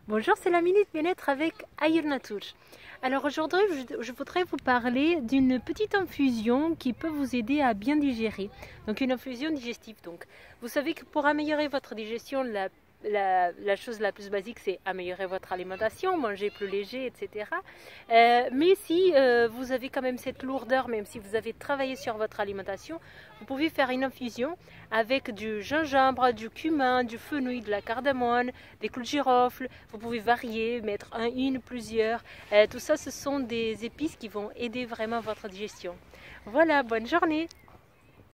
Bonjour, c'est la Minute Bien-être avec Ayur Nature. Alors aujourd'hui, je voudrais vous parler d'une petite infusion qui peut vous aider à bien digérer. Donc une infusion digestive. Donc, vous savez que pour améliorer votre digestion, la chose la plus basique, c'est améliorer votre alimentation, manger plus léger, etc. Mais si vous avez quand même cette lourdeur, même si vous avez travaillé sur votre alimentation, vous pouvez faire une infusion avec du gingembre, du cumin, du fenouil, de la cardamome, des clous de girofle. Vous pouvez varier, mettre plusieurs. Tout ça, ce sont des épices qui vont aider vraiment votre digestion. Voilà, bonne journée!